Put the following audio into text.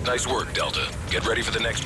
Nice work, Delta. Get ready for the next